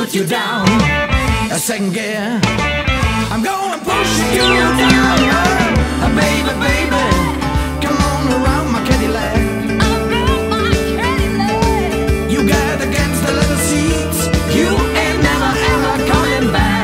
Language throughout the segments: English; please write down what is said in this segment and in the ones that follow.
put you down. A second gear, I'm gonna push you down. Baby, baby, come on around my Cadillac. You got against the leather seats, you ain't never ever coming back.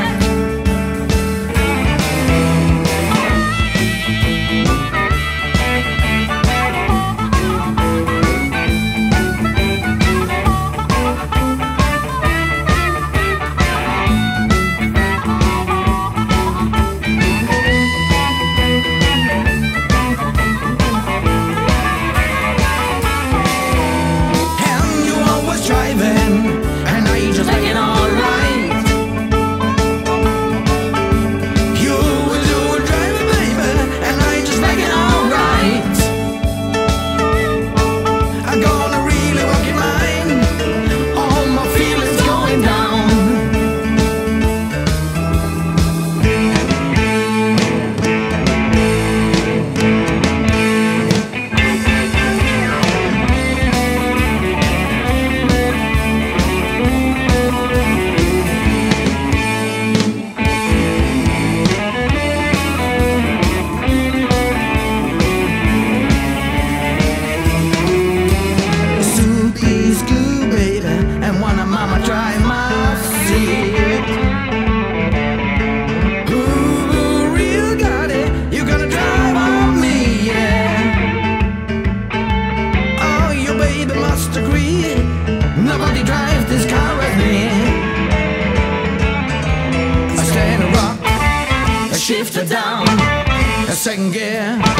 Nobody drives this car with me. I stand a rock, a shifter down, a second gear.